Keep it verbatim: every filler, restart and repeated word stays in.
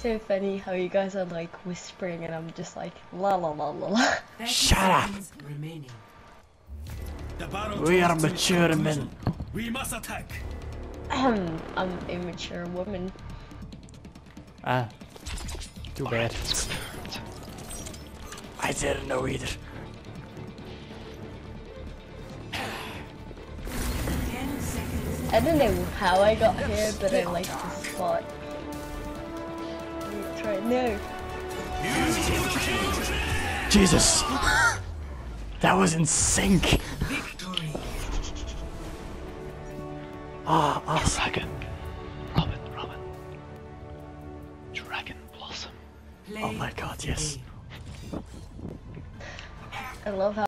so funny how you guys are like whispering and I'm just like la la la la la. Shut up! We are mature men. We must attack. I'm a mature woman. Ah, too bad. I didn't know either. I don't know how I got here, but I like this spot. Let's try no. Jesus! That was in sync! Ah, oh, awesome. Dragon. Robin, Robin. Dragon Blossom. Oh my god, yes. I love how